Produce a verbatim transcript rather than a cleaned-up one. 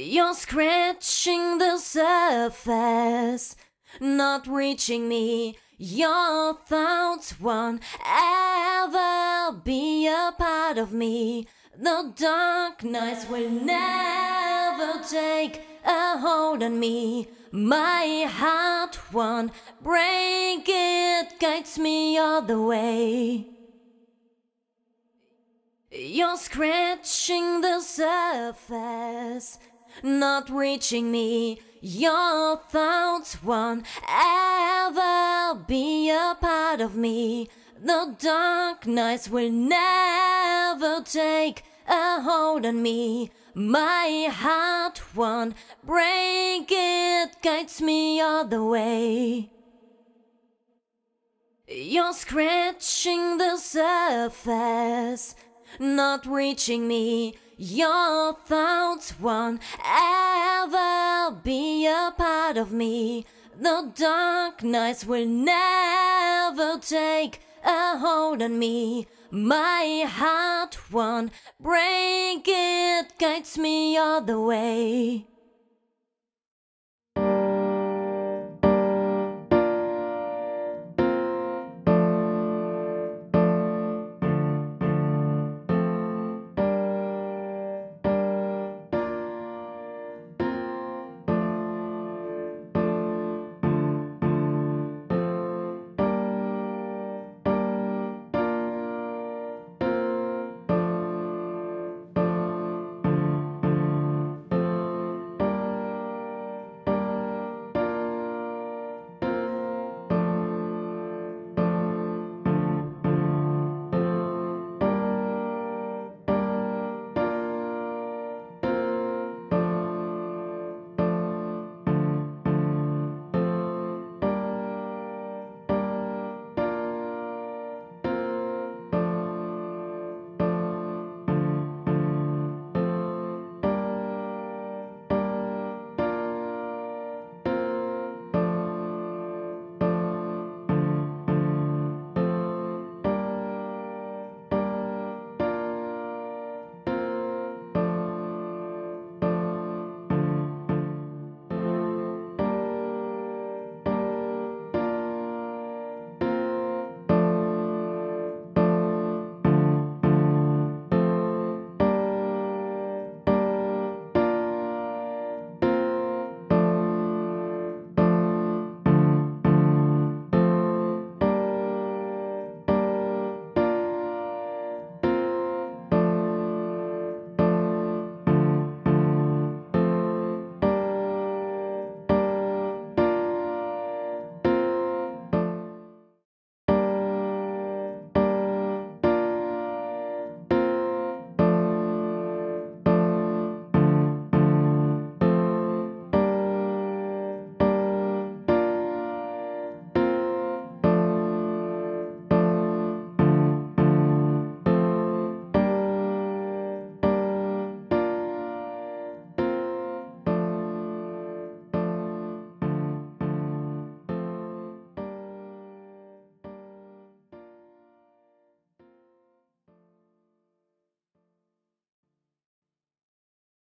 You're scratching the surface, not reaching me. Your thoughts won't ever be a part of me. The dark nights will never take a hold on me. My heart won't break, it guides me all the way. You're scratching the surface, not reaching me. Your thoughts won't ever be a part of me. The dark nights will never take a hold on me. My heart won't break, it guides me all the way. You're scratching the surface, not reaching me. Your thoughts won't ever be a part of me. The dark nights will never take a hold on me. My heart won't break, it guides me all the way.